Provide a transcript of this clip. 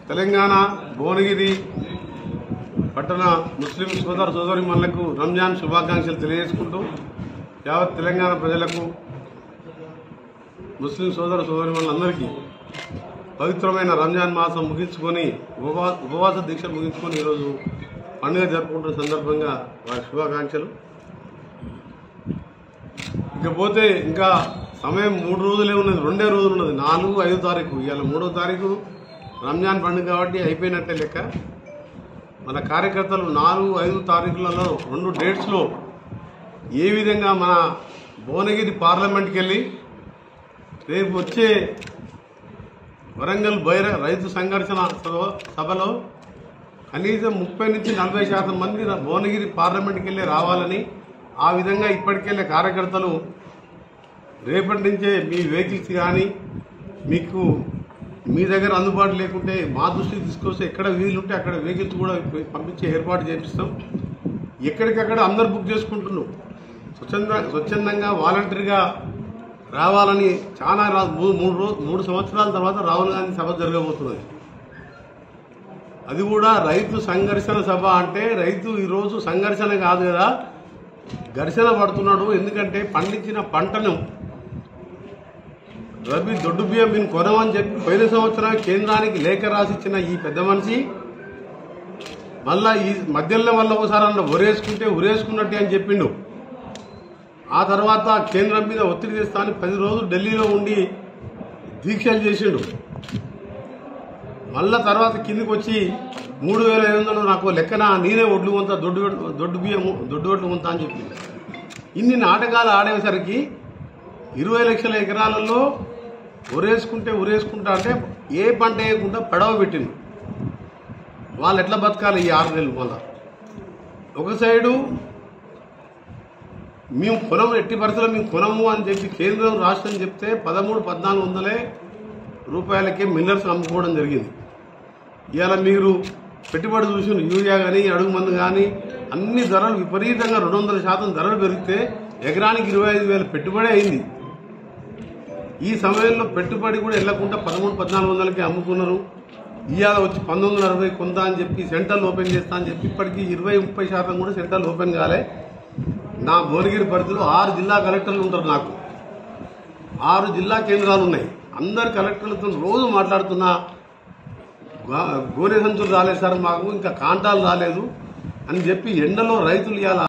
తెలంగాణ భువనగిరి పట్టణ ముస్లిం సోదర సోదరీమణులకు రంజాన్ శుభాకాంక్షలు తెలియజేసుకుంటూ యావత్ తెలంగాణ ప్రజలకు ముస్లిం సోదర సోదరీమణులందరికీ పవిత్రమైన రంజాన్ మాసం ముగించుకొని ఉపవాస దీక్ష ముగించుకొని ఈరోజు పండుగ జరుపుకుంటున్న సందర్భంగా వారి శుభాకాంక్షలు. ఇకపోతే ఇంకా సమయం 3 రోజులే ఉన్నది, 2 రోజులు ఉన్నది. 4, 5 తారీఖు, ఇవాళ 3వ తారీఖు రంజాన్ పండుగ కాబట్టి అయిపోయినట్టే లెక్క. మన కార్యకర్తలు 4, 5 తారీఖులలో 2 డేట్స్లో ఏ విధంగా మన భువనగిరి పార్లమెంట్కి వెళ్ళి రేపు వచ్చే వరంగల్ రైతు సంఘర్షణ సభలో కనీసం 30 నుంచి 40% మంది భువనగిరి పార్లమెంట్కి వెళ్ళి రావాలని, ఆ విధంగా ఇప్పటికెళ్ళే కార్యకర్తలు రేపటి నుంచే మీ వెహికల్స్ కానీ మీకు మీ దగ్గర అందుబాటు లేకుంటే మా దృష్టికి తీసుకొస్తే ఎక్కడ వీలుంటే అక్కడ వెహికల్స్ కూడా పంపించే ఏర్పాటు చేపిస్తాం. ఎక్కడికక్కడ అందరు బుక్ చేసుకుంటున్నాం. స్వచ్ఛందంగా వాలంటరీగా రావాలని చాలా 3 సంవత్సరాల తర్వాత రాహుల్ గాంధీ సభ జరగబోతున్నది. అది కూడా రైతు సంఘర్షణ సభ. అంటే రైతు ఈరోజు సంఘర్షణ కాదు కదా, ఘర్షణ పడుతున్నాడు. ఎందుకంటే పండించిన పంటను రబీ దొడ్డు బియ్యం మీరు కొనమని చెప్పి పోయిన సంవత్సరం కేంద్రానికి లేఖ రాసిచ్చిన ఈ పెద్ద మనిషి మళ్ళా ఈ మధ్యలో వల్ల ఒకసారి అన్న ఉరేసుకున్నట్టే అని చెప్పిండు. ఆ తర్వాత కేంద్రం మీద ఒత్తిడి తెస్తా అని 10 రోజులు ఢిల్లీలో ఉండి దీక్షలు చేసిండు. మళ్ళా తర్వాత కిందికి వచ్చి 3,500 నాకు లెక్కన నేనే ఒడ్లు కొంత దొడ్డు ఒడ్లు కొంత అని చెప్పింది. ఇన్ని నాటకాలు ఆడేసరికి 20 లక్షల ఎకరాలలో ఉరేసుకుంటా అంటే ఏ పంట వేయకుండా పడవ పెట్టిండు. వాళ్ళు ఎట్లా బతకాలి ఈ 6 నెలలు? మళ్ళా ఒక సైడు మేము కొనము, ఎట్టి పరిస్థితుల్లో మేము కొనము అని చెప్పి కేంద్రం రాష్ట్రం చెప్తే 1300-1400 రూపాయలకే మిల్లర్స్ అమ్ముకోవడం జరిగింది. ఇవాళ మీరు పెట్టుబడి చూసిన యూరియా కానీ అడుగు మందు కానీ అన్ని ధరలు విపరీతంగా 200% ధరలు పెరిగితే ఎకరానికి 25,000 పెట్టుబడి అయింది. ఈ సమయంలో పెట్టుబడి కూడా వెళ్లకుండా 1300-1400కే అమ్ముకున్నారు. ఇవాళ వచ్చి 1960 కొంత అని చెప్పి సెంటర్లు ఓపెన్ చేస్తా అని చెప్పి ఇప్పటికీ 20-30% కూడా సెంటర్లు ఓపెన్ కాలే. నా భువనగిరి పరిధిలో 6 జిల్లా కలెక్టర్లు ఉంటారు. నాకు 6 జిల్లా కేంద్రాలు ఉన్నాయి. అందరు కలెక్టర్లతో రోజు మాట్లాడుతున్నా, గోనె సంచులు రాలేదు సార్ మాకు, ఇంకా కాంటాలు రాలేదు అని చెప్పి ఎండలో రైతులు ఇవాళ